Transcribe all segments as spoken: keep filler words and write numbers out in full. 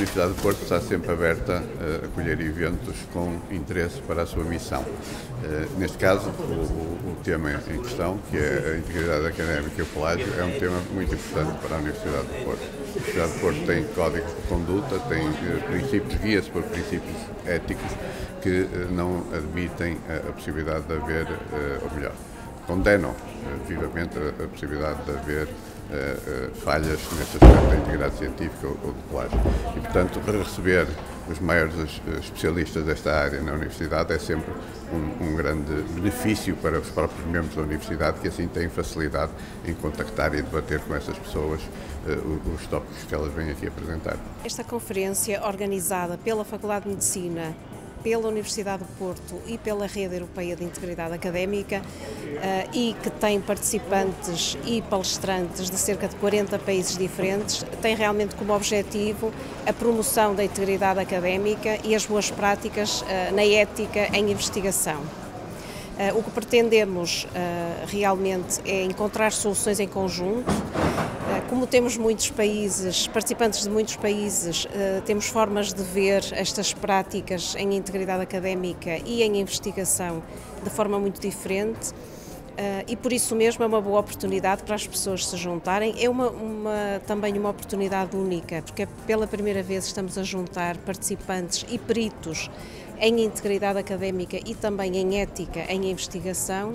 Universidade do Porto está sempre aberta a acolher eventos com interesse para a sua missão. Neste caso, o, o tema em questão, que é a integridade académica e o pelágio, é um tema muito importante para a Universidade do Porto. A Universidade do Porto tem códigos de conduta, tem princípios, guia-se por princípios éticos que não admitem a possibilidade de haver, ou melhor, condenam vivamente a possibilidade de haver Uh, uh, falhas nesse aspecto da integridade científica ou, ou de plágio. E, portanto, receber os maiores uh, especialistas desta área na Universidade é sempre um, um grande benefício para os próprios membros da Universidade, que assim têm facilidade em contactar e debater com essas pessoas uh, os tópicos que elas vêm aqui apresentar. Esta conferência, organizada pela Faculdade de Medicina, pela Universidade do Porto e pela Rede Europeia de Integridade Académica uh, e que tem participantes e palestrantes de cerca de quarenta países diferentes, tem realmente como objetivo a promoção da integridade académica e as boas práticas uh, na ética em investigação. Uh, o que pretendemos uh, realmente é encontrar soluções em conjunto. Como temos muitos países, participantes de muitos países, temos formas de ver estas práticas em integridade académica e em investigação de forma muito diferente e por isso mesmo é uma boa oportunidade para as pessoas se juntarem. É uma, uma, também uma oportunidade única, porque pela primeira vez estamos a juntar participantes e peritos em integridade académica e também em ética, em investigação.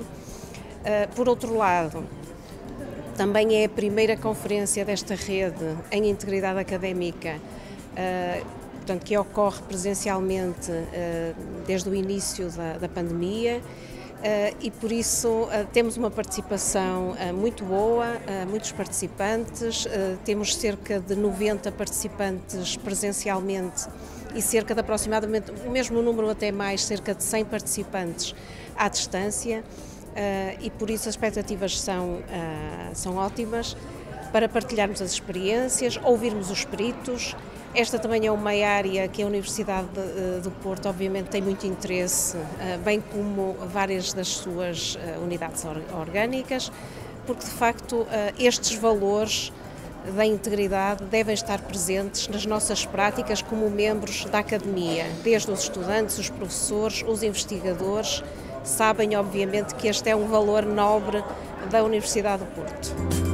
Por outro lado, também é a primeira conferência desta rede em integridade académica, uh, portanto, que ocorre presencialmente uh, desde o início da, da pandemia uh, e por isso uh, temos uma participação uh, muito boa, uh, muitos participantes, uh, temos cerca de noventa participantes presencialmente e cerca de aproximadamente o mesmo número, até mais, cerca de cem participantes à distância. Uh, e por isso as expectativas são, uh, são ótimas para partilharmos as experiências, ouvirmos os peritos. Esta também é uma área que a Universidade de, uh, do Porto obviamente tem muito interesse, uh, bem como várias das suas uh, unidades or orgânicas, porque de facto uh, estes valores da integridade devem estar presentes nas nossas práticas como membros da academia, desde os estudantes, os professores, os investigadores. Sabem, obviamente, que este é um valor nobre da Universidade do Porto.